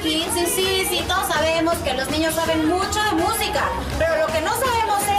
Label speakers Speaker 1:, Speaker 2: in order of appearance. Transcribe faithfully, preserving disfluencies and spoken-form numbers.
Speaker 1: Kids. Sí, sí, sí, todos sabemos que los niños saben mucho de música, pero lo que no sabemos